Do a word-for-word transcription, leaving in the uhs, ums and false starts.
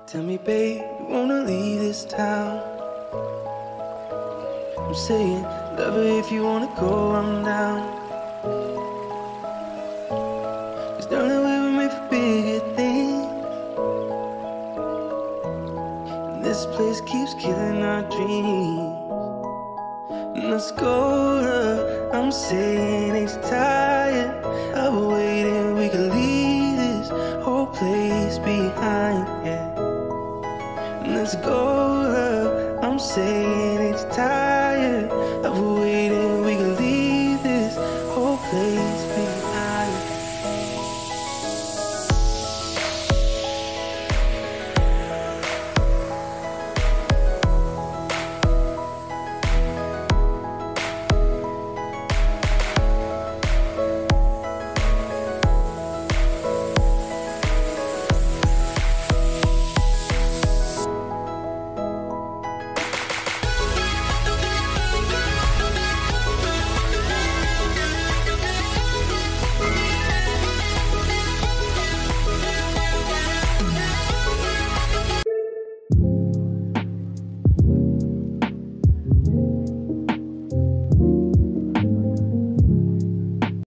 Tell me, babe, you wanna leave this town? I'm saying, love her if you wanna go, I'm down. Cause darling, we were made for bigger things, and this place keeps killing our dreams. Let's go, love, I'm saying it's tired of waiting. We could leave this whole place behind, yeah. Let's go, love, I'm saying